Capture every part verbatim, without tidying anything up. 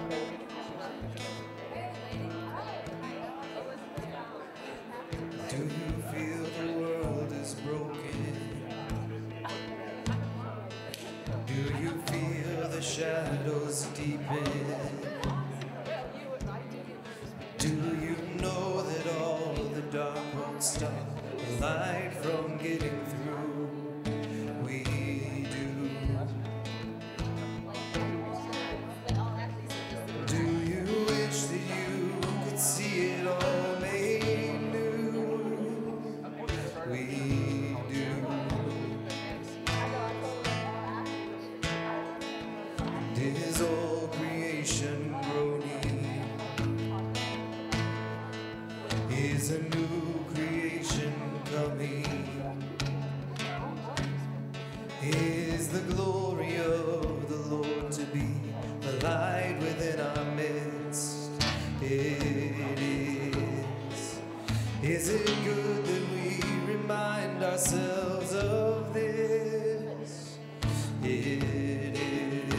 Do you feel the world is broken? Do you feel the shadows deepen? Do you know that all the dark won't stop the light from getting through? We do. Do you wish that you could see it all made new? We do. And is all creation groaning? Is a new creation coming? Is the glory of the Lord to be the light within our midst? It is. Is it good that we remind ourselves of this? It is.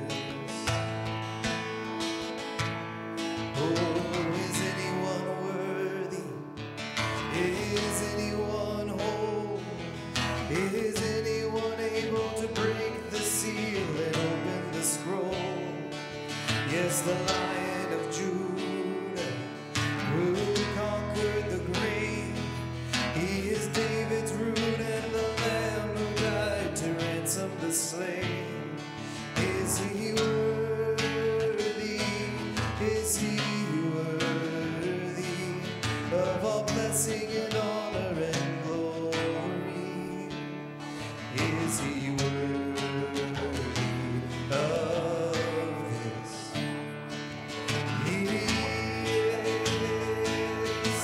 Oh, is anyone worthy? Is anyone whole? Is anyone able to break the seal and open the scroll? Yes, the Lion of Judah, who conquered the grave. He is David's root and the Lamb who died to ransom the slain. Is he worthy? Is he worthy of all blessing and honor and glory? Is he worthy of this? He is.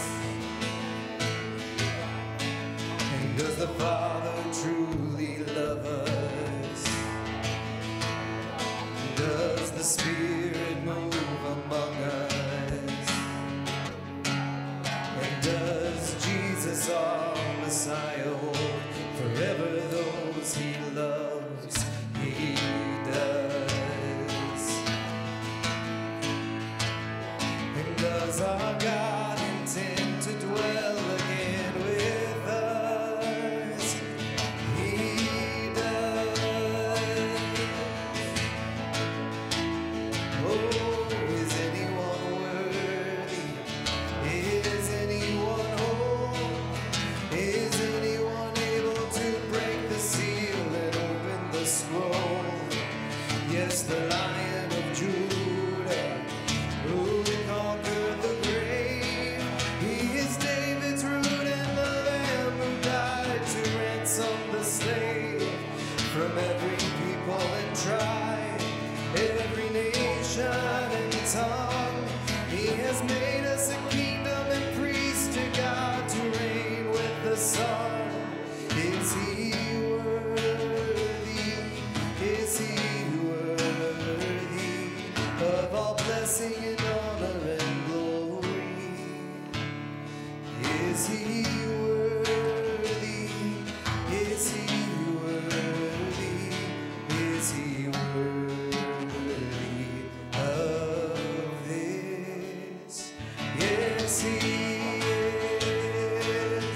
And does the Father truly love us? Does the Spirit move among us? And does Jesus, our Messiah, hold forever those he loves? He does. And does our God intend to dwell again with us? He does. Oh, is anyone worthy? Is anyone whole? Is anyone able to break the seal and open the scroll? Yes, the Lion of Judah, who conquered the grave. He is David's root and the Lamb who died to ransom the slave. From every people and tribe, every nation and tongue, he has made us a kingdom and priests to God to reign with the Son. Is he worthy? Is he worthy of all blessing and honor and glory? Is he worthy? Is he worthy? Is he worthy of this? Yes, he is.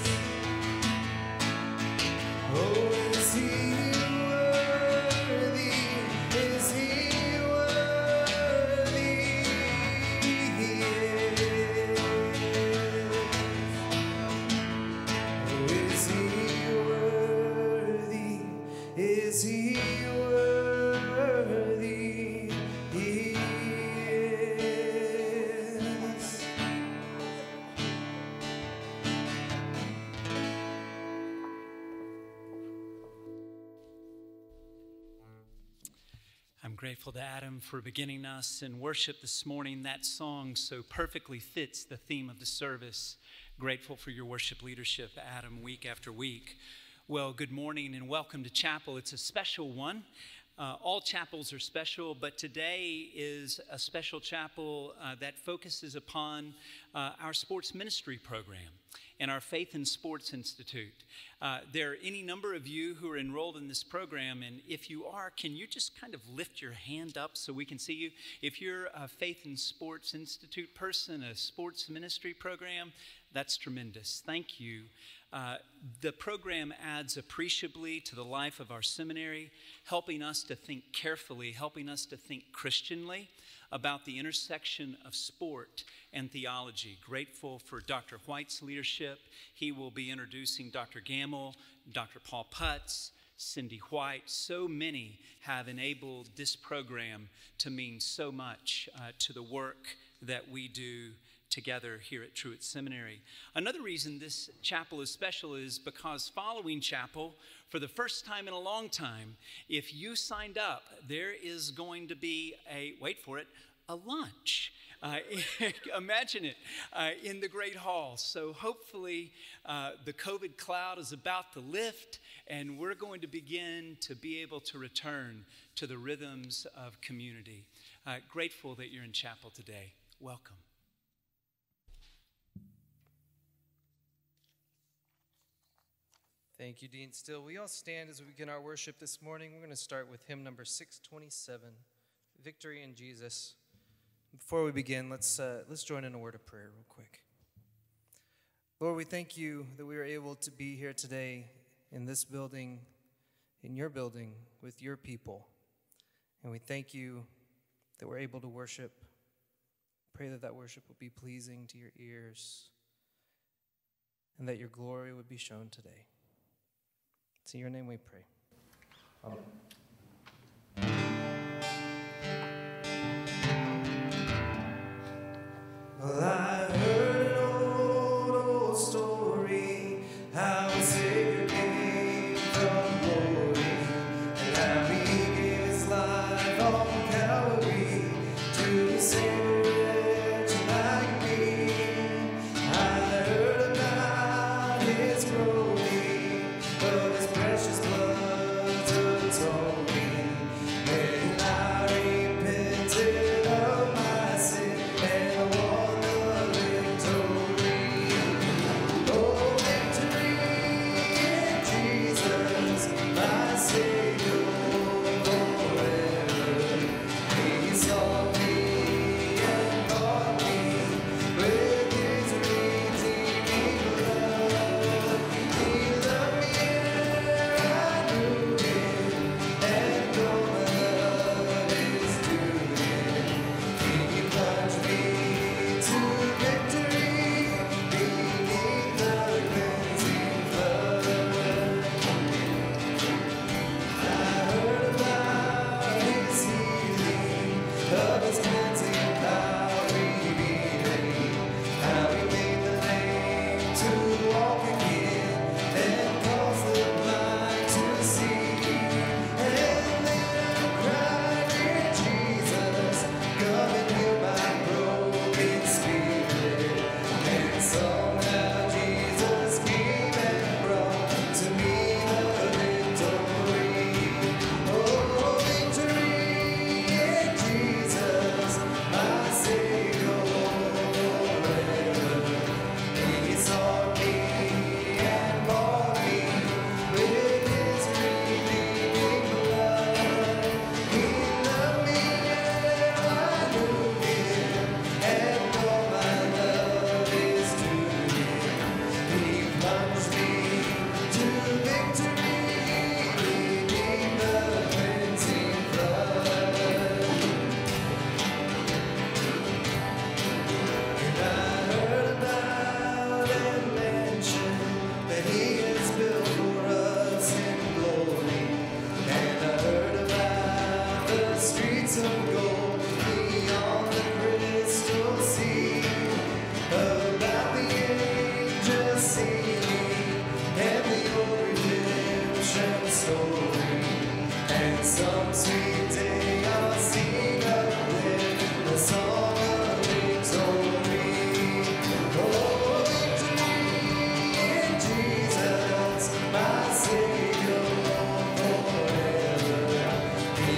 Oh, is he worthy? Is he worthy? He is. Oh, is he worthy? Is he worthy? He is. I'm grateful to Adam for beginning us in worship this morning. That song so perfectly fits the theme of the service. Grateful for your worship leadership, Adam, week after week. Well, good morning and welcome to chapel. It's a special one. Uh, all chapels are special, but today is a special chapel uh, that focuses upon uh, our sports ministry program and our Faith in Sports Institute. Uh, there are any number of you who are enrolled in this program, and if you are, can you just kind of lift your hand up so we can see you? If you're a Faith in Sports Institute person, a sports ministry program, that's tremendous. Thank you. Uh, the program adds appreciably to the life of our seminary, helping us to think carefully, helping us to think Christianly about the intersection of sport and theology. Grateful for Doctor White's leadership. He will be introducing Doctor Gamel, Doctor Paul Putz, Cindy White. So many have enabled this program to mean so much uh, to the work that we do together here at Truett Seminary. Another reason this chapel is special is because following chapel, for the first time in a long time, if you signed up, there is going to be a, wait for it, a lunch. Uh, imagine it, uh, in the Great Hall. So hopefully uh, the COVID cloud is about to lift, and we're going to begin to be able to return to the rhythms of community. Uh, grateful that you're in chapel today. Welcome. Thank you, Dean Still. We all stand as we begin our worship this morning. We're going to start with hymn number six twenty-seven, Victory in Jesus. Before we begin, let's uh, let's join in a word of prayer real quick. Lord, we thank you that we are able to be here today in this building, in your building, with your people. And we thank you that we're able to worship. Pray that that worship will be pleasing to your ears and that your glory would be shown today. It's in your name we pray. Amen. Well, I heard an old, old story, how a Savior came from glory, and how he gave his life on Calvary to save a wretch like me. I heard about his glory, but his precious blood told me, when I repented of my sin and won the victory. Oh, victory in Jesus, my Savior forever. He saw me and bought me with his redeeming blood. He loved me ere I knew him, and all my love is due him. He plunged me to victory beneath the cleansing flood. I heard about his healing, of his cleansing power revealing, how he made the lame to walk again, and caused the blind to see. And then I cried, dear Jesus, come and heal my broken spirit. And so now Jesus came and brought to me the victory. Oh, victory in Jesus, my Savior forever. He sought me and bought me with his redeeming blood. He loved me ere I knew him, and all my love is due him. He plunged me to victory beneath the cleansing flood. And I heard about and mentioned that he has built for us in glory. And I heard about the streets of gold beyond the crystal sea, about the angels singing and the old redemption story. And some sweet day I'll sing of them the song of victory. Oh, victory in Jesus, my Savior forever. He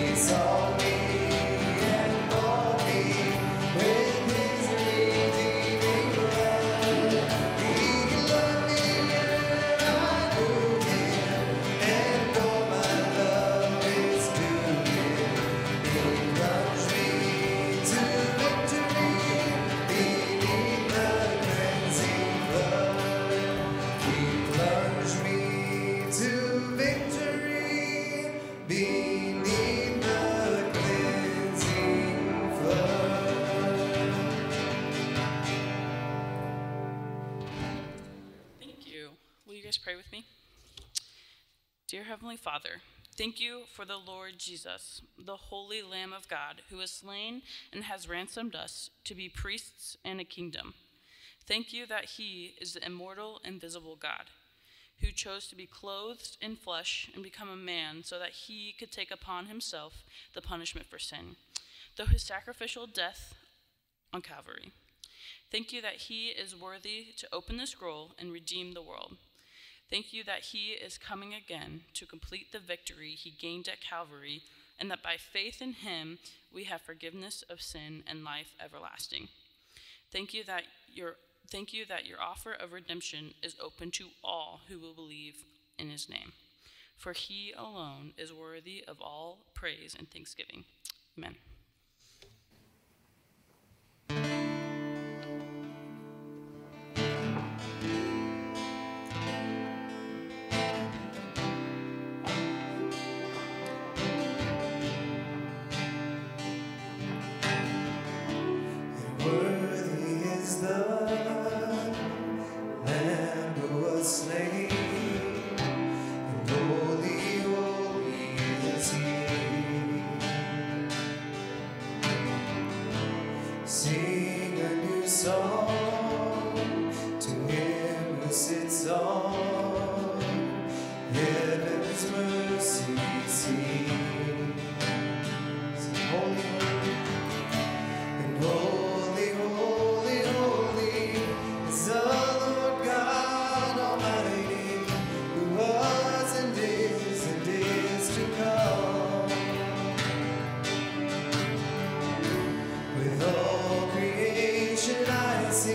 pray with me? Dear Heavenly Father, thank you for the Lord Jesus, the holy Lamb of God, who was slain and has ransomed us to be priests and a kingdom. Thank you that he is the immortal, invisible God, who chose to be clothed in flesh and become a man so that he could take upon himself the punishment for sin, through his sacrificial death on Calvary. Thank you that he is worthy to open the scroll and redeem the world. Thank you that he is coming again to complete the victory he gained at Calvary, and that by faith in him we have forgiveness of sin and life everlasting. Thank you that your thank you that your offer of redemption is open to all who will believe in his name. For he alone is worthy of all praise and thanksgiving. Amen. With all creation I sing.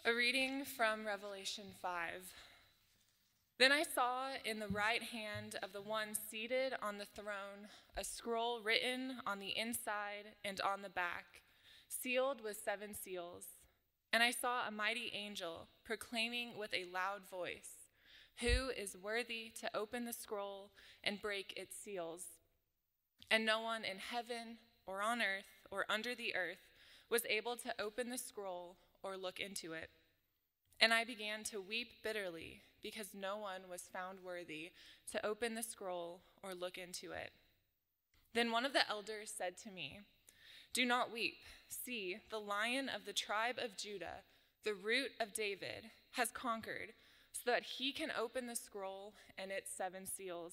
A reading from Revelation five. Then I saw in the right hand of the one seated on the throne a scroll written on the inside and on the back, sealed with seven seals. And I saw a mighty angel proclaiming with a loud voice, "Who is worthy to open the scroll and break its seals?" And no one in heaven or on earth or under the earth was able to open the scroll or look into it. And I began to weep bitterly because no one was found worthy to open the scroll or look into it. Then one of the elders said to me, "Do not weep. See, the Lion of the tribe of Judah, the Root of David, has conquered so that he can open the scroll and its seven seals."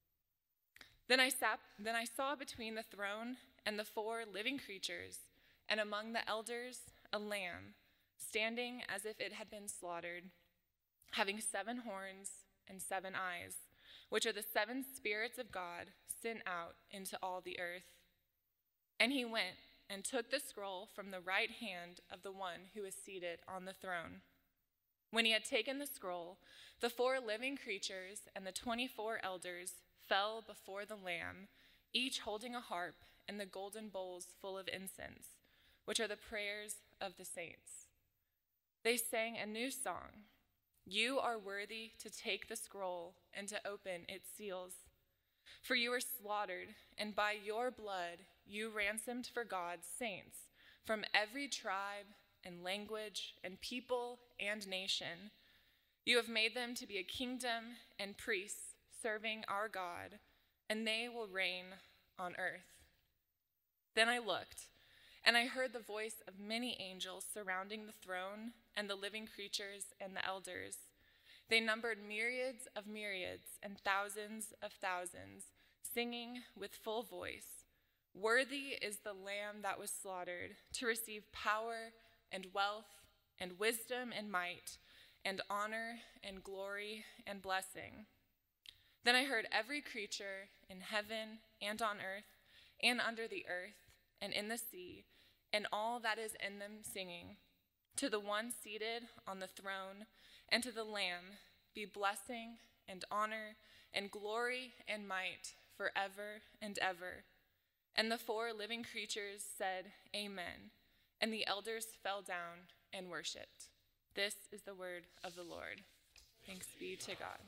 Then I, sat, then I saw between the throne and the four living creatures, and among the elders, a lamb, standing as if it had been slaughtered, having seven horns and seven eyes, which are the seven spirits of God sent out into all the earth. And he went and took the scroll from the right hand of the one who was seated on the throne. When he had taken the scroll, the four living creatures and the twenty-four elders fell before the Lamb, each holding a harp and the golden bowls full of incense, which are the prayers of the saints. They sang a new song, "You are worthy to take the scroll and to open its seals. For you were slaughtered, and by your blood you ransomed for God's saints from every tribe and language and people and nation. You have made them to be a kingdom and priests serving our God, and they will reign on earth." Then I looked, and I heard the voice of many angels surrounding the throne and the living creatures and the elders. They numbered myriads of myriads and thousands of thousands, singing with full voice, "Worthy is the Lamb that was slaughtered to receive power and wealth and wisdom and might and honor and glory and blessing." Then I heard every creature in heaven and on earth and under the earth and in the sea and all that is in them singing, "To the one seated on the throne and to the Lamb be blessing and honor and glory and might forever and ever." And the four living creatures said, "Amen." And the elders fell down and worshiped. This is the word of the Lord. Thanks be to God.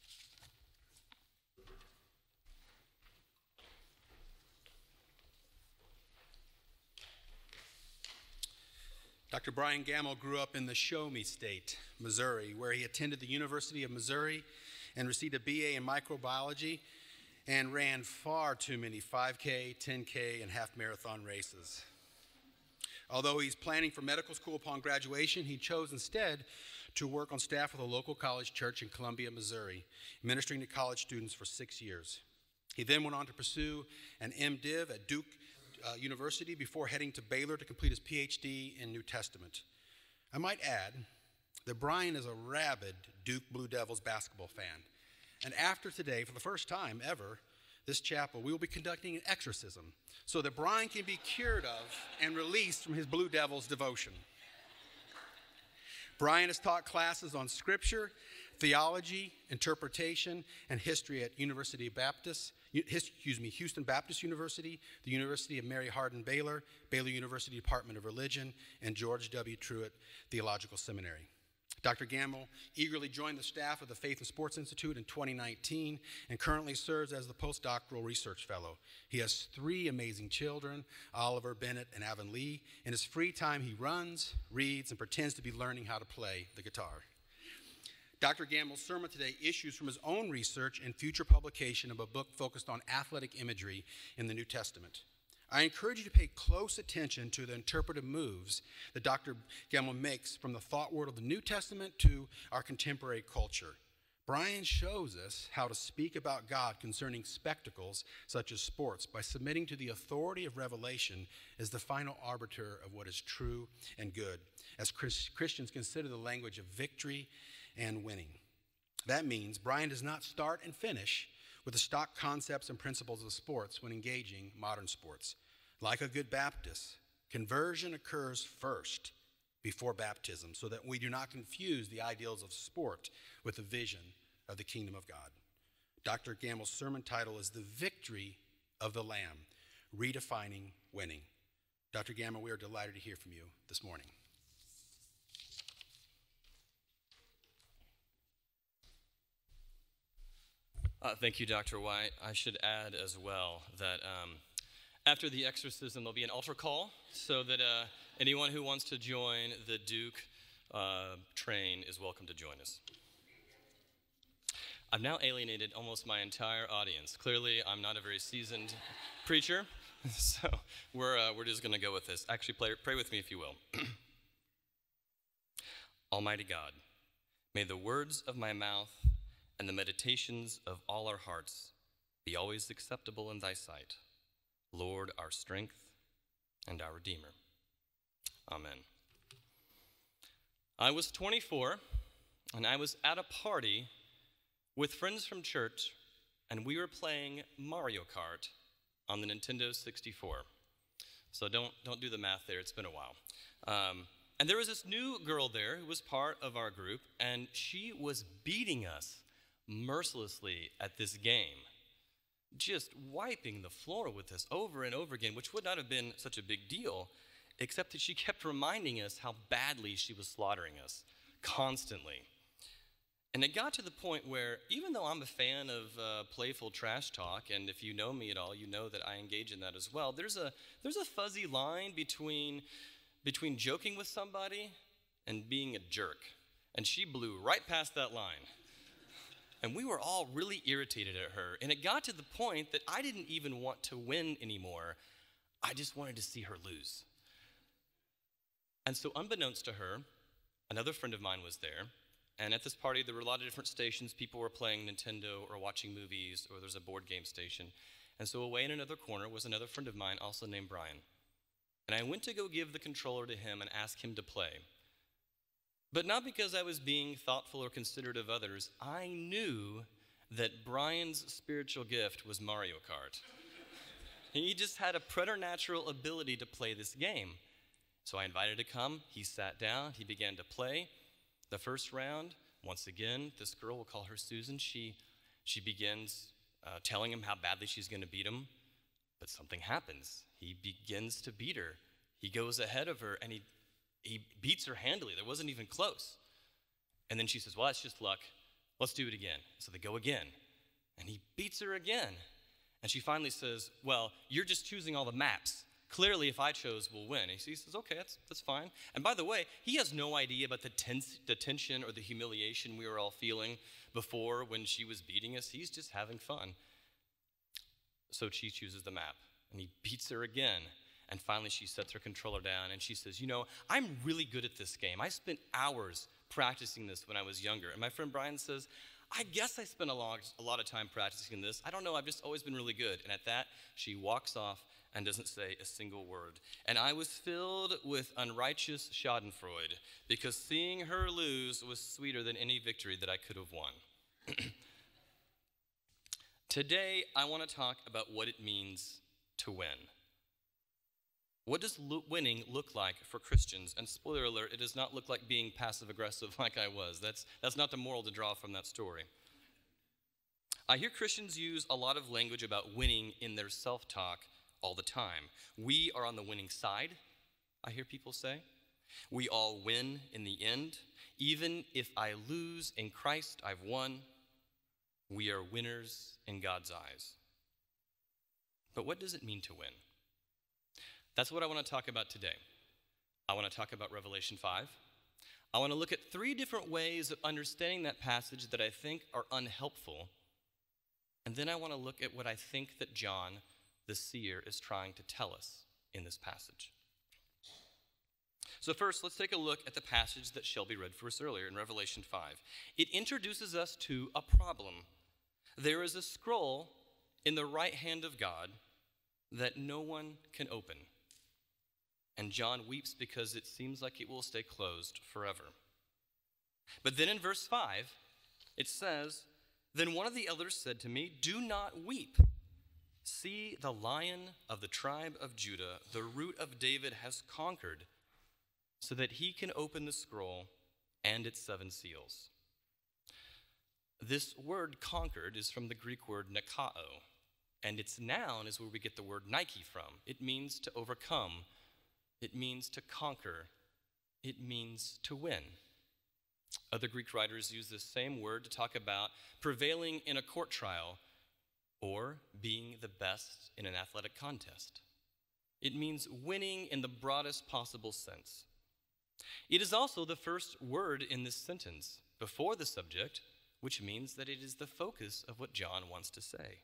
Doctor Brian Gamel grew up in the Show Me State, Missouri, where he attended the University of Missouri and received a B A in microbiology and ran far too many five K, ten K, and half marathon races. Although he's planning for medical school upon graduation, he chose instead to work on staff with a local college church in Columbia, Missouri, ministering to college students for six years. He then went on to pursue an MDiv at Duke Uh, University before heading to Baylor to complete his P H D in New Testament. I might add that Brian is a rabid Duke Blue Devils basketball fan. And after today, for the first time ever, this chapel, we will be conducting an exorcism so that Brian can be cured of and released from his Blue Devils devotion. Brian has taught classes on scripture, theology, interpretation, and history at University Baptist, excuse me, Houston Baptist University, the University of Mary Hardin Baylor, Baylor University Department of Religion, and George W. Truett Theological Seminary. Doctor Gamel eagerly joined the staff of the Faith and Sports Institute in twenty nineteen and currently serves as the postdoctoral research fellow. He has three amazing children, Oliver, Bennett, and Avonlea. In his free time, he runs, reads, and pretends to be learning how to play the guitar. Doctor Gamel's sermon today issues from his own research and future publication of a book focused on athletic imagery in the New Testament. I encourage you to pay close attention to the interpretive moves that Doctor Gamel makes from the thought world of the New Testament to our contemporary culture. Brian shows us how to speak about God concerning spectacles such as sports by submitting to the authority of revelation as the final arbiter of what is true and good, as Chris- Christians consider the language of victory and winning. That means Brian does not start and finish with the stock concepts and principles of sports when engaging modern sports. Like a good Baptist, conversion occurs first before baptism so that we do not confuse the ideals of sport with the vision of the kingdom of God. Doctor Gamel's sermon title is The Victory of the Lamb, Redefining Winning. Doctor Gamel, we are delighted to hear from you this morning. Uh, thank you, Doctor White. I should add as well that um, after the exorcism, there'll be an altar call so that uh, anyone who wants to join the Duke uh, train is welcome to join us. I've now alienated almost my entire audience. Clearly, I'm not a very seasoned preacher, so we're, uh, we're just going to go with this. Actually, pray, pray with me if you will. Almighty God, may the words of my mouth and the meditations of all our hearts be always acceptable in thy sight, Lord, our strength and our Redeemer. Amen. I was twenty-four, and I was at a party with friends from church, and we were playing Mario Kart on the Nintendo sixty-four. So don't, don't do the math there, it's been a while. Um, and there was this new girl there who was part of our group, and she was beating us mercilessly at this game, just wiping the floor with us over and over again, which would not have been such a big deal, except that she kept reminding us how badly she was slaughtering us, constantly. And it got to the point where, even though I'm a fan of uh, playful trash talk, and if you know me at all, you know that I engage in that as well, there's a, there's a fuzzy line between, between joking with somebody and being a jerk. And she blew right past that line. And we were all really irritated at her. And it got to the point that I didn't even want to win anymore. I just wanted to see her lose. And so unbeknownst to her, another friend of mine was there. And at this party, there were a lot of different stations. People were playing Nintendo or watching movies, or there's a board game station. And so away in another corner was another friend of mine, also named Brian. And I went to go give the controller to him and ask him to play. But not because I was being thoughtful or considerate of others. I knew that Brian's spiritual gift was Mario Kart. He just had a preternatural ability to play this game. So I invited him to come. He sat down. He began to play. The first round, once again, this girl, we'll call her Susan, she, she begins uh, telling him how badly she's going to beat him. But something happens. He begins to beat her. He goes ahead of her, and he He beats her handily. There wasn't even close. And then she says, well, that's just luck. Let's do it again. So they go again. And he beats her again. And she finally says, well, you're just choosing all the maps. Clearly, if I chose, we'll win. And he says, okay, that's, that's fine. And by the way, he has no idea about the, tense, the tension or the humiliation we were all feeling before when she was beating us. He's just having fun. So she chooses the map. And he beats her again. And finally, she sets her controller down, and she says, you know, I'm really good at this game. I spent hours practicing this when I was younger. And my friend Brian says, I guess I spent a lot, a lot of time practicing this. I don't know, I've just always been really good. And at that, she walks off and doesn't say a single word. And I was filled with unrighteous schadenfreude, because seeing her lose was sweeter than any victory that I could have won. Today, I want to talk about what it means to win. What does lo- winning look like for Christians? And spoiler alert, it does not look like being passive-aggressive like I was. That's, that's not the moral to draw from that story. I hear Christians use a lot of language about winning in their self-talk all the time. We are on the winning side, I hear people say. We all win in the end. Even if I lose in Christ, I've won. We are winners in God's eyes. But what does it mean to win? That's what I want to talk about today. I want to talk about Revelation five. I want to look at three different ways of understanding that passage that I think are unhelpful. And then I want to look at what I think that John, the seer, is trying to tell us in this passage. So first, let's take a look at the passage that Shelby read for us earlier in Revelation five. It introduces us to a problem. There is a scroll in the right hand of God that no one can open. And John weeps because it seems like it will stay closed forever. But then in verse five, it says, then one of the elders said to me, do not weep. See, the Lion of the tribe of Judah, the root of David, has conquered. so that he can open the scroll and its seven seals. This word conquered is from the Greek word nikao, and its noun is where we get the word Nike from. It means to overcome. It means to conquer. It means to win. Other Greek writers use this same word to talk about prevailing in a court trial or being the best in an athletic contest. It means winning in the broadest possible sense. It is also the first word in this sentence before the subject, which means that it is the focus of what John wants to say.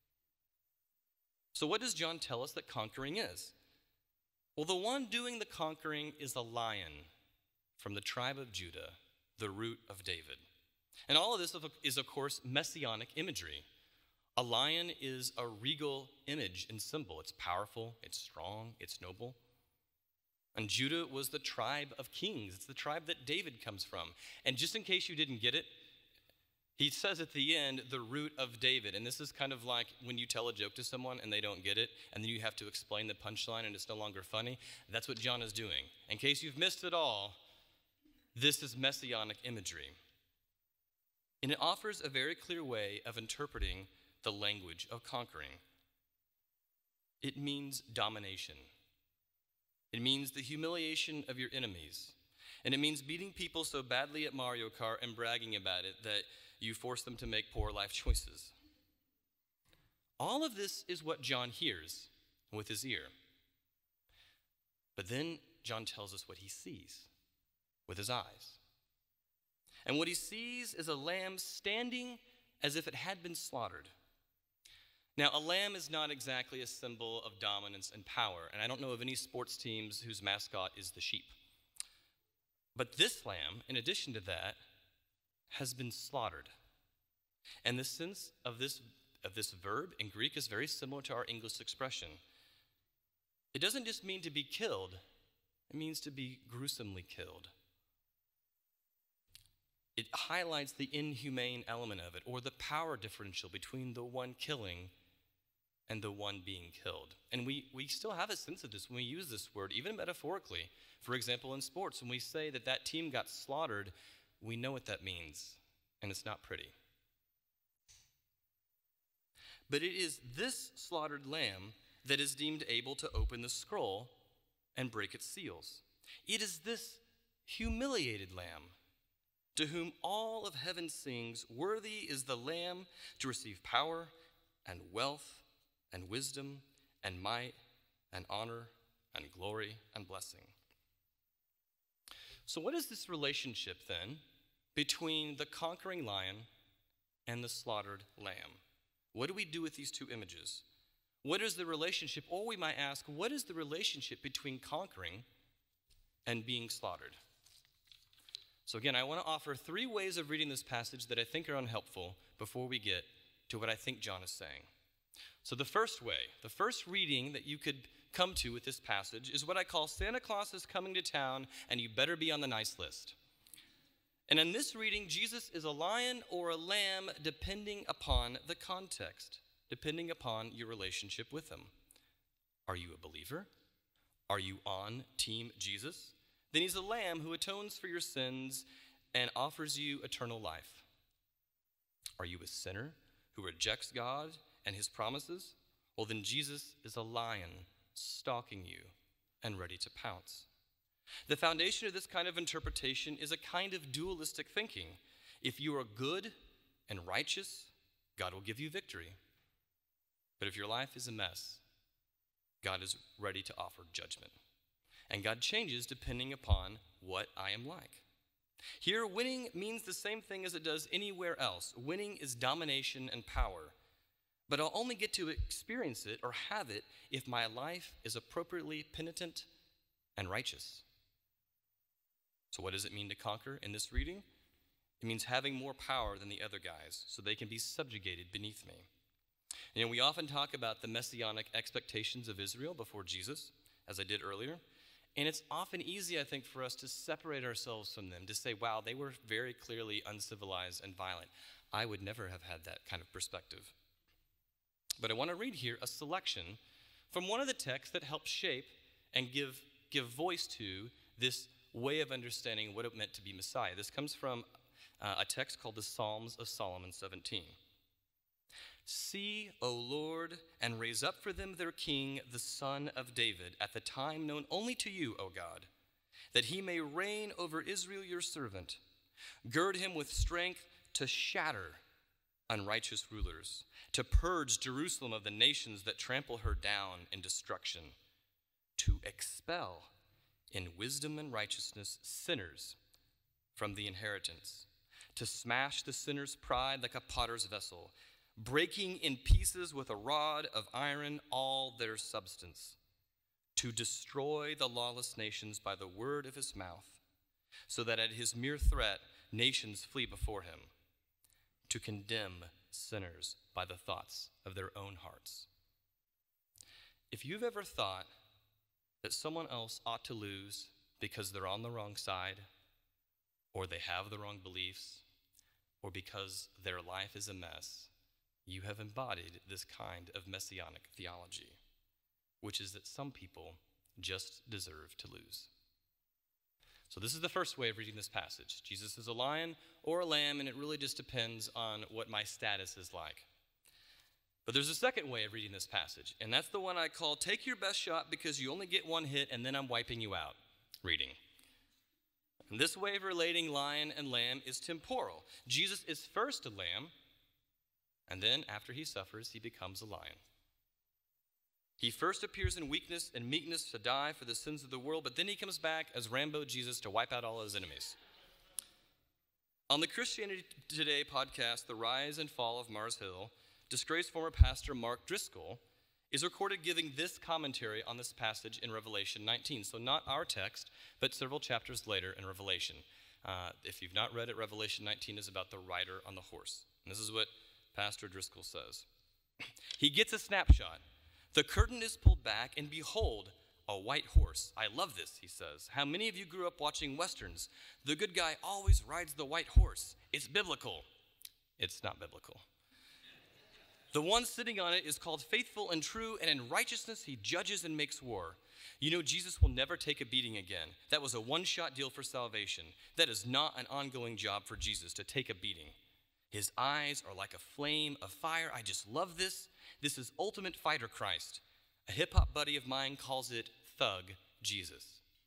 So what does John tell us that conquering is? Well, the one doing the conquering is a lion from the tribe of Judah, the root of David. And all of this is, of course, messianic imagery. A lion is a regal image and symbol. It's powerful, it's strong, it's noble. And Judah was the tribe of kings. It's the tribe that David comes from. And just in case you didn't get it, he says at the end, the root of David. And this is kind of like when you tell a joke to someone and they don't get it, and then you have to explain the punchline and it's no longer funny. That's what John is doing. In case you've missed it all, this is messianic imagery. And it offers a very clear way of interpreting the language of conquering. It means domination. It means the humiliation of your enemies. And it means beating people so badly at Mario Kart and bragging about it that you force them to make poor life choices. All of this is what John hears with his ear. But then John tells us what he sees with his eyes. And what he sees is a lamb standing as if it had been slaughtered. Now, a lamb is not exactly a symbol of dominance and power, and I don't know of any sports teams whose mascot is the sheep. But this lamb, in addition to that, has been slaughtered. And the sense of this, of this verb in Greek is very similar to our English expression. It doesn't just mean to be killed, it means to be gruesomely killed. It highlights the inhumane element of it, or the power differential between the one killing and the one being killed. And we, we still have a sense of this when we use this word, even metaphorically. For example, in sports, when we say that that team got slaughtered, we know what that means, and it's not pretty. But it is this slaughtered lamb that is deemed able to open the scroll and break its seals. It is this humiliated lamb to whom all of heaven sings, "Worthy is the Lamb to receive power and wealth and wisdom and might and honor and glory and blessing." So what is this relationship then between the conquering lion and the slaughtered lamb? What do we do with these two images? What is the relationship, or we might ask, what is the relationship between conquering and being slaughtered? So again, I want to offer three ways of reading this passage that I think are unhelpful before we get to what I think John is saying. So the first way, the first reading that you could come to with this passage is what I call Santa Claus is coming to town and you better be on the nice list. And in this reading, Jesus is a lion or a lamb depending upon the context, depending upon your relationship with him. Are you a believer? Are you on Team Jesus? Then he's a lamb who atones for your sins and offers you eternal life. Are you a sinner who rejects God and his promises? Well, then Jesus is a lion stalking you and ready to pounce. The foundation of this kind of interpretation is a kind of dualistic thinking. If you are good and righteous, God will give you victory. But if your life is a mess, God is ready to offer judgment. And God changes depending upon what I am like. Here, winning means the same thing as it does anywhere else. Winning is domination and power. But I'll only get to experience it or have it if my life is appropriately penitent and righteous. So what does it mean to conquer in this reading? It means having more power than the other guys so they can be subjugated beneath me. You know, we often talk about the messianic expectations of Israel before Jesus, as I did earlier. And it's often easy, I think, for us to separate ourselves from them, to say, wow, they were very clearly uncivilized and violent. I would never have had that kind of perspective. But I want to read here a selection from one of the texts that helps shape and give, give voice to this way of understanding what it meant to be Messiah. This comes from uh, a text called the Psalms of Solomon seventeen. See, O Lord, and raise up for them their king, the Son of David, at the time known only to you, O God, that he may reign over Israel your servant. Gird him with strength to shatter unrighteous rulers, to purge Jerusalem of the nations that trample her down in destruction, to expel in wisdom and righteousness sinners from the inheritance, to smash the sinner's pride like a potter's vessel, breaking in pieces with a rod of iron all their substance, to destroy the lawless nations by the word of his mouth, so that at his mere threat nations flee before him, to condemn sinners by the thoughts of their own hearts. If you've ever thought that someone else ought to lose because they're on the wrong side, or they have the wrong beliefs, or because their life is a mess, you have embodied this kind of messianic theology, which is that some people just deserve to lose. So this is the first way of reading this passage. Jesus is a lion or a lamb, and it really just depends on what my status is like. But there's a second way of reading this passage, and that's the one I call take your best shot because you only get one hit and then I'm wiping you out reading. And this way of relating lion and lamb is temporal. Jesus is first a lamb, and then after he suffers, he becomes a lion. He first appears in weakness and meekness to die for the sins of the world, but then he comes back as Rambo Jesus to wipe out all his enemies. On the Christianity Today podcast, The Rise and Fall of Mars Hill, disgraced former pastor Mark Driscoll is recorded giving this commentary on this passage in Revelation nineteen. So not our text, but several chapters later in Revelation. Uh, if you've not read it, Revelation nineteen is about the rider on the horse. And this is what Pastor Driscoll says. He gets a snapshot. The curtain is pulled back, and behold, a white horse. I love this, he says. How many of you grew up watching Westerns? The good guy always rides the white horse. It's biblical. It's not biblical. The one sitting on it is called faithful and true, and in righteousness he judges and makes war. You know, Jesus will never take a beating again. That was a one-shot deal for salvation. That is not an ongoing job for Jesus, to take a beating. His eyes are like a flame of fire. I just love this. This is ultimate fighter Christ. A hip-hop buddy of mine calls it Thug Jesus.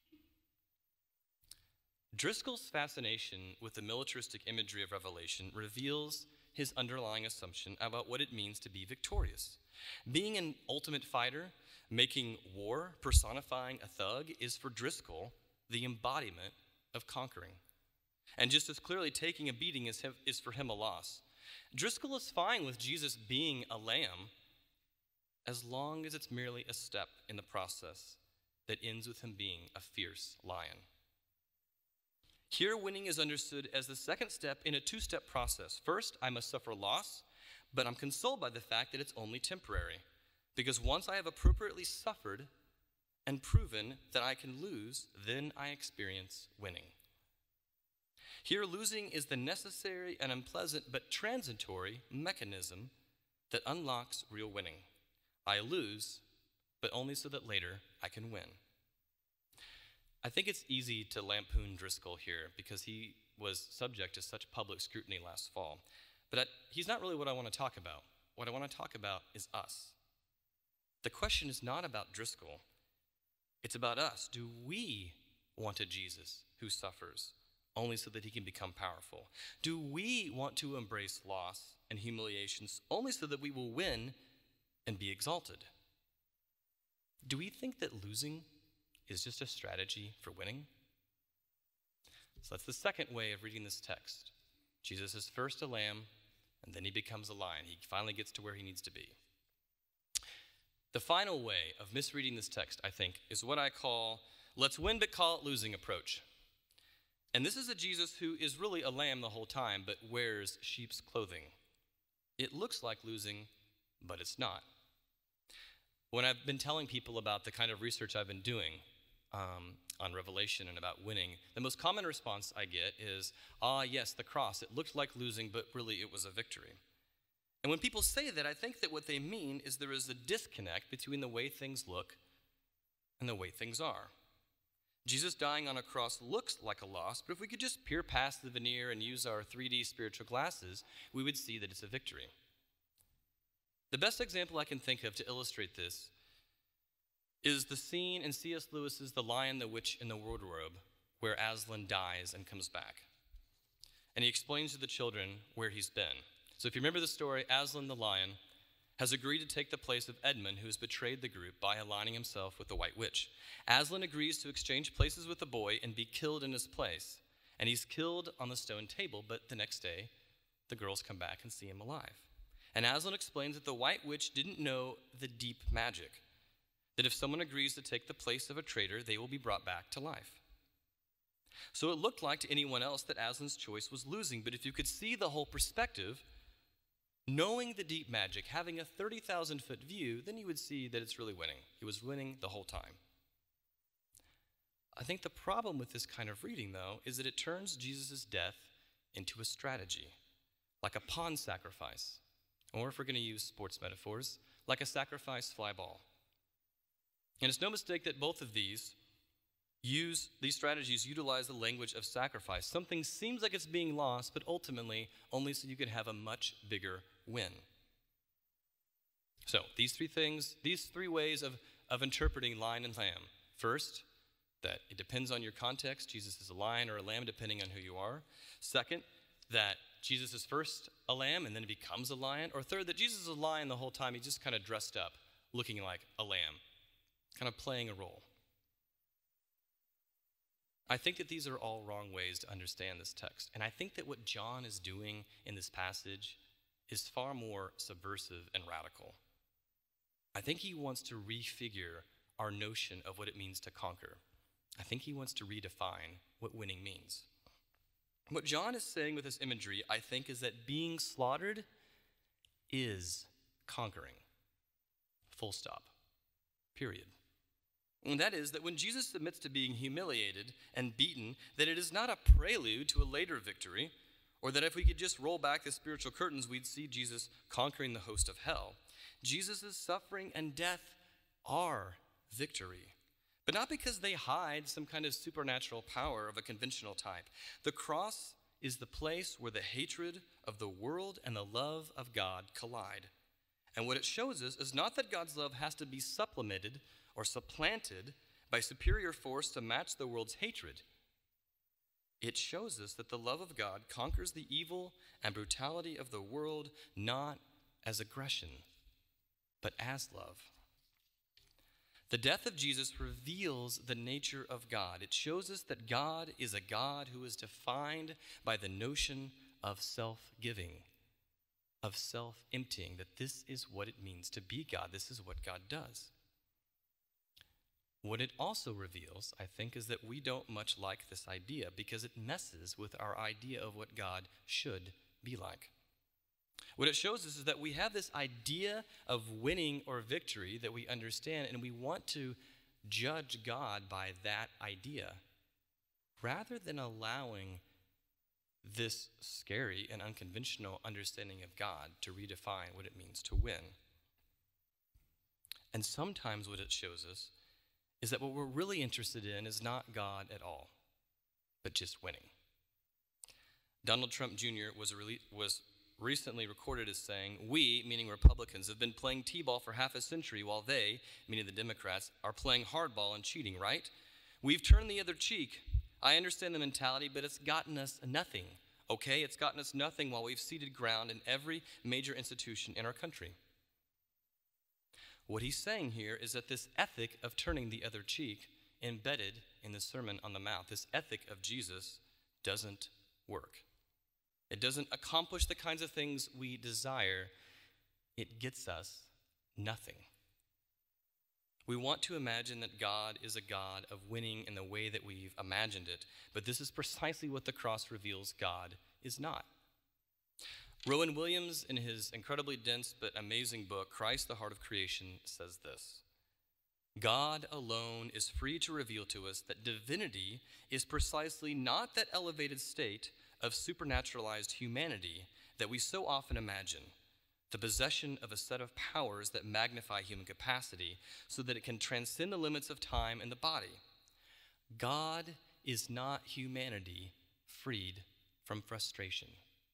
Driscoll's fascination with the militaristic imagery of Revelation reveals his underlying assumption about what it means to be victorious. Being an ultimate fighter, making war, personifying a thug, is for Driscoll the embodiment of conquering. And just as clearly, taking a beating is, him, is for him a loss. Driscoll is fine with Jesus being a lamb as long as it's merely a step in the process that ends with him being a fierce lion. Here, winning is understood as the second step in a two-step process. First, I must suffer loss, but I'm consoled by the fact that it's only temporary, because once I have appropriately suffered and proven that I can lose, then I experience winning. Here, losing is the necessary and unpleasant but transitory mechanism that unlocks real winning. I lose, but only so that later I can win. I think it's easy to lampoon Driscoll here because he was subject to such public scrutiny last fall. But I, he's not really what I want to talk about. What I want to talk about is us. The question is not about Driscoll. It's about us. Do we want a Jesus who suffers only so that he can become powerful? Do we want to embrace loss and humiliations only so that we will win and be exalted? Do we think that losing is just a strategy for winning? So that's the second way of reading this text. Jesus is first a lamb, and then he becomes a lion. He finally gets to where he needs to be. The final way of misreading this text, I think, is what I call let's win but call it losing approach. And this is a Jesus who is really a lamb the whole time, but wears sheep's clothing. It looks like losing, but it's not. When I've been telling people about the kind of research I've been doing um, on Revelation and about winning, the most common response I get is, ah, yes, the cross, it looked like losing, but really it was a victory. And when people say that, I think that what they mean is there is a disconnect between the way things look and the way things are. Jesus dying on a cross looks like a loss, but if we could just peer past the veneer and use our three D spiritual glasses, we would see that it's a victory. The best example I can think of to illustrate this is the scene in C S Lewis's The Lion, the Witch, and the Wardrobe, where Aslan dies and comes back. And he explains to the children where he's been. So if you remember the story, Aslan the lion has agreed to take the place of Edmund, who has betrayed the group by aligning himself with the White Witch. Aslan agrees to exchange places with the boy and be killed in his place. And he's killed on the stone table, but the next day, the girls come back and see him alive. And Aslan explains that the White Witch didn't know the deep magic, that if someone agrees to take the place of a traitor, they will be brought back to life. So it looked like to anyone else that Aslan's choice was losing, but if you could see the whole perspective, knowing the deep magic, having a thirty thousand foot view, then you would see that it's really winning. He was winning the whole time. I think the problem with this kind of reading, though, is that it turns Jesus' death into a strategy, like a pawn sacrifice, or if we're going to use sports metaphors, like a sacrifice fly ball. And it's no mistake that both of these use, these strategies utilize the language of sacrifice. Something seems like it's being lost, but ultimately only so you can have a much bigger win. So these three things, these three ways of, of interpreting lion and lamb. First, that it depends on your context. Jesus is a lion or a lamb depending on who you are. Second, that Jesus is first a lamb and then he becomes a lion. Or third, that Jesus is a lion the whole time. He's just kind of dressed up, looking like a lamb, kind of playing a role. I think that these are all wrong ways to understand this text. And I think that what John is doing in this passage is far more subversive and radical. I think he wants to refigure our notion of what it means to conquer. I think he wants to redefine what winning means. What John is saying with this imagery, I think, is that being slaughtered is conquering. Full stop. Period. And that is that when Jesus submits to being humiliated and beaten, that it is not a prelude to a later victory, or that if we could just roll back the spiritual curtains, we'd see Jesus conquering the host of hell. Jesus' suffering and death are victory, but not because they hide some kind of supernatural power of a conventional type. The cross is the place where the hatred of the world and the love of God collide. And what it shows us is not that God's love has to be supplemented or supplanted by superior force to match the world's hatred. It shows us that the love of God conquers the evil and brutality of the world not as aggression, but as love. The death of Jesus reveals the nature of God. It shows us that God is a God who is defined by the notion of self-giving, of self-emptying, that this is what it means to be God. This is what God does. What it also reveals, I think, is that we don't much like this idea because it messes with our idea of what God should be like. What it shows us is that we have this idea of winning or victory that we understand, and we want to judge God by that idea rather than allowing this scary and unconventional understanding of God to redefine what it means to win. And sometimes what it shows us is that what we're really interested in is not God at all, but just winning. Donald Trump Junior was, rele- was recently recorded as saying, "We, meaning Republicans, have been playing t-ball for half a century while they, meaning the Democrats, are playing hardball and cheating, right? We've turned the other cheek. I understand the mentality, but it's gotten us nothing, okay? It's gotten us nothing while we've ceded ground in every major institution in our country." What he's saying here is that this ethic of turning the other cheek, embedded in the Sermon on the Mount, this ethic of Jesus, doesn't work. It doesn't accomplish the kinds of things we desire. It gets us nothing. We want to imagine that God is a God of winning in the way that we've imagined it, but this is precisely what the cross reveals God is not. Rowan Williams, in his incredibly dense but amazing book, Christ, the Heart of Creation, says this: God alone is free to reveal to us that divinity is precisely not that elevated state of supernaturalized humanity that we so often imagine, the possession of a set of powers that magnify human capacity so that it can transcend the limits of time and the body. God is not humanity freed from frustration.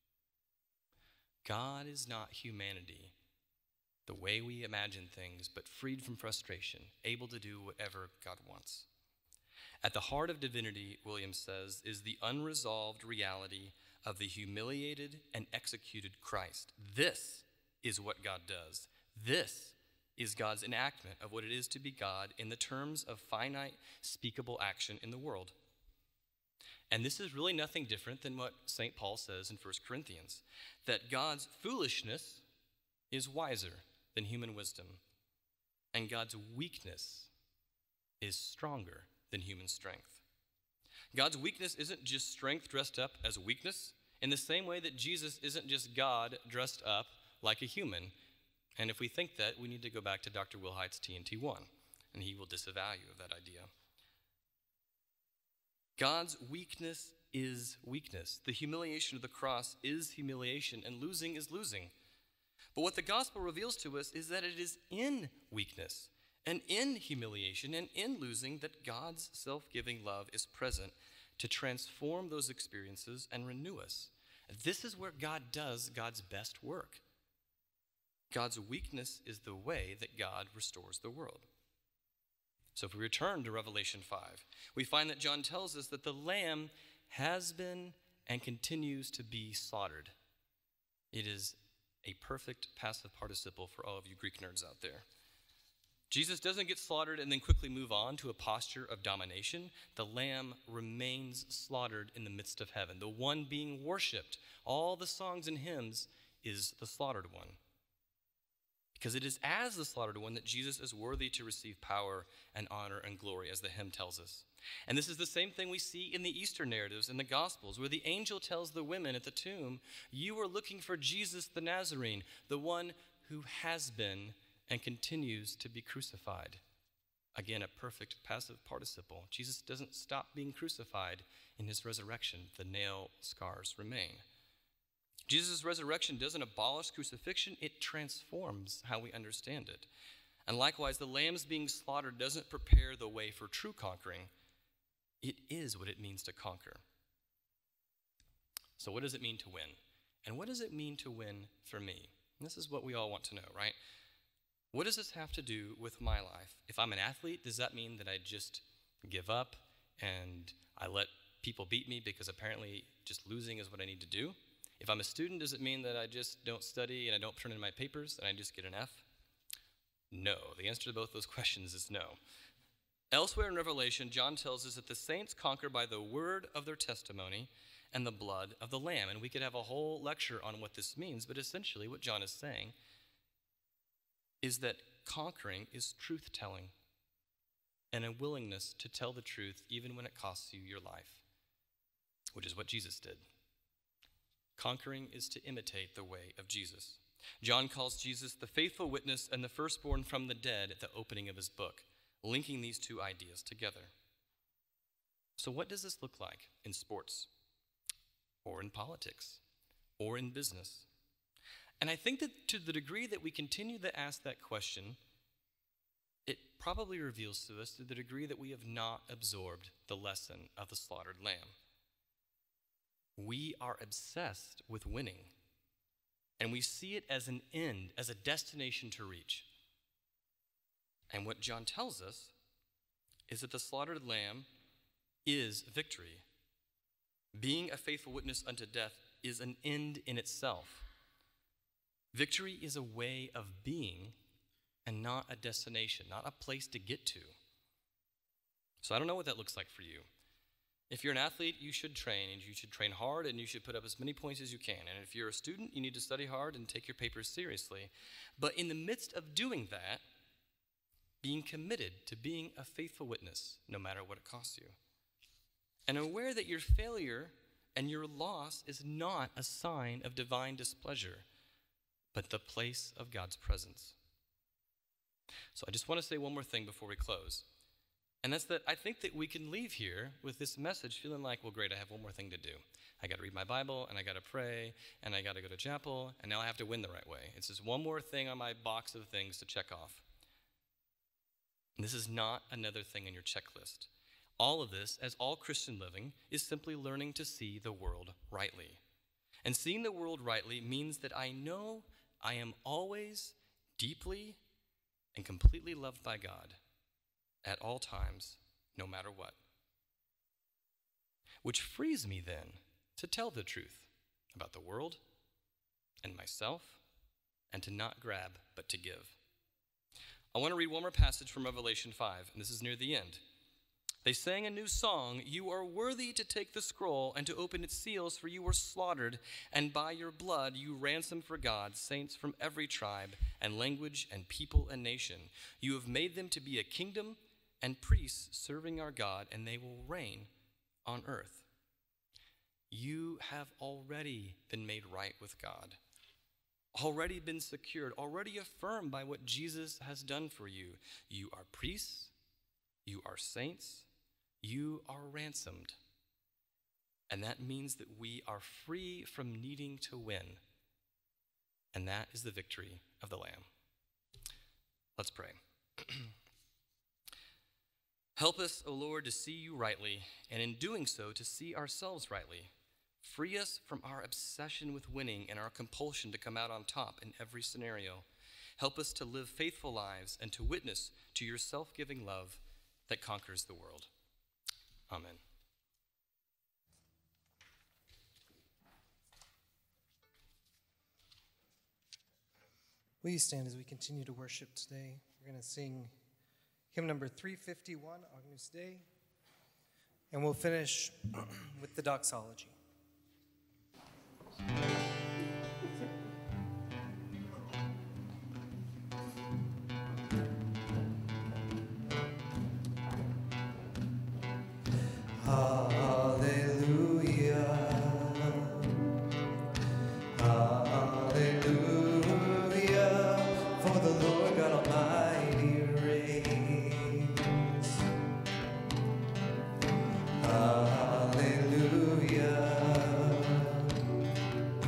God is not humanity the way we imagine things, but freed from frustration, able to do whatever God wants. At the heart of divinity, Williams says, is the unresolved reality of the humiliated and executed Christ. This is what God does. This is God's enactment of what it is to be God in the terms of finite, speakable action in the world. And this is really nothing different than what Saint Paul says in First Corinthians, that God's foolishness is wiser than human wisdom, and God's weakness is stronger than human strength. God's weakness isn't just strength dressed up as weakness, in the same way that Jesus isn't just God dressed up like a human. And if we think that, we need to go back to Doctor Wilhite's T N T one, and he will disavow you of that idea. God's weakness is weakness. The humiliation of the cross is humiliation, and losing is losing. But what the gospel reveals to us is that it is in weakness and in humiliation and in losing that God's self-giving love is present to transform those experiences and renew us. This is where God does God's best work. God's weakness is the way that God restores the world. So if we return to Revelation five, we find that John tells us that the Lamb has been and continues to be slaughtered. It is a perfect passive participle for all of you Greek nerds out there. Jesus doesn't get slaughtered and then quickly move on to a posture of domination. The Lamb remains slaughtered in the midst of heaven. The one being worshiped, all the songs and hymns, is the slaughtered one. Because it is as the slaughtered one that Jesus is worthy to receive power and honor and glory, as the hymn tells us. And this is the same thing we see in the Easter narratives in the Gospels, where the angel tells the women at the tomb, you are looking for Jesus the Nazarene, the one who has been and continues to be crucified. Again, a perfect passive participle. Jesus doesn't stop being crucified in his resurrection. The nail scars remain. Jesus' resurrection doesn't abolish crucifixion, it transforms how we understand it. And likewise, the lambs being slaughtered doesn't prepare the way for true conquering. It is what it means to conquer. So what does it mean to win? And what does it mean to win for me? And this is what we all want to know, right? What does this have to do with my life? If I'm an athlete, does that mean that I just give up and I let people beat me because apparently just losing is what I need to do? If I'm a student, does it mean that I just don't study and I don't turn in my papers and I just get an F? No. The answer to both those questions is no. Elsewhere in Revelation, John tells us that the saints conquer by the word of their testimony and the blood of the Lamb. And we could have a whole lecture on what this means, but essentially what John is saying is that conquering is truth-telling and a willingness to tell the truth even when it costs you your life, which is what Jesus did. Conquering is to imitate the way of Jesus. John calls Jesus the faithful witness and the firstborn from the dead at the opening of his book, linking these two ideas together. So what does this look like in sports, or in politics, or in business? And I think that to the degree that we continue to ask that question, it probably reveals to us to the degree that we have not absorbed the lesson of the slaughtered lamb. We are obsessed with winning, and we see it as an end, as a destination to reach. And what John tells us is that the slaughtered lamb is victory. Being a faithful witness unto death is an end in itself. Victory is a way of being and not a destination, not a place to get to. So I don't know what that looks like for you. If you're an athlete, you should train, and you should train hard, and you should put up as many points as you can. And if you're a student, you need to study hard and take your papers seriously. But in the midst of doing that, being committed to being a faithful witness, no matter what it costs you. And aware that your failure and your loss is not a sign of divine displeasure, but the place of God's presence. So I just want to say one more thing before we close. And that's that I think that we can leave here with this message feeling like, well, great, I have one more thing to do. I got to read my Bible, and I got to pray, and I got to go to chapel, and now I have to win the right way. It's just one more thing on my box of things to check off. And this is not another thing in your checklist. All of this, as all Christian living, is simply learning to see the world rightly. And seeing the world rightly means that I know I am always deeply and completely loved by God at all times, no matter what. Which frees me then to tell the truth about the world and myself, and to not grab, but to give. I want to read one more passage from Revelation five, and this is near the end. They sang a new song, "You are worthy to take the scroll and to open its seals, for you were slaughtered, and by your blood you ransomed for God saints from every tribe and language and people and nation. You have made them to be a kingdom and priests serving our God, and they will reign on earth." You have already been made right with God, already been secured, already affirmed by what Jesus has done for you. You are priests, you are saints, you are ransomed. And that means that we are free from needing to win. And that is the victory of the Lamb. Let's pray. Help us, O Lord, to see you rightly, and in doing so, to see ourselves rightly. Free us from our obsession with winning and our compulsion to come out on top in every scenario. Help us to live faithful lives and to witness to your self-giving love that conquers the world. Amen. Will you stand as we continue to worship today? We're going to sing hymn number three fifty-one, Agnus Dei, and we'll finish with the doxology. Hallelujah.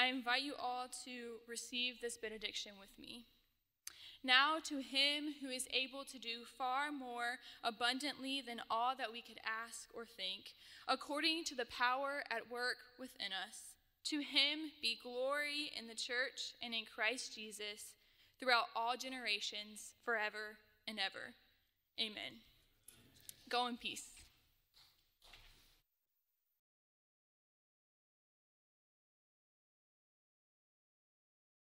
I invite you all to receive this benediction with me. Now to him who is able to do far more abundantly than all that we could ask or think, according to the power at work within us, to him be glory in the church and in Christ Jesus throughout all generations, forever and ever. Amen. Go in peace.